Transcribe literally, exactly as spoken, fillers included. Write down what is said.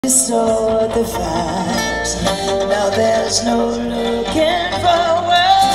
Saw the facts. Now there's no looking forward.